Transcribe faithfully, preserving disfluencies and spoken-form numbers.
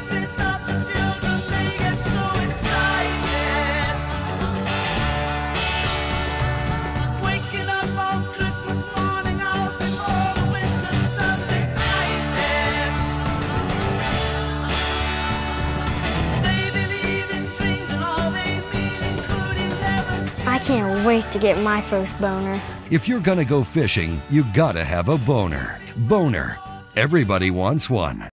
faces of the children, they get so excited. Waking up on Christmas morning hours before the winter sun's ignited. They believe in dreams and all they mean, including heaven's. I can't wait to get my first boner. If you're gonna go fishing, you gotta have a boner. Boner. Everybody wants one.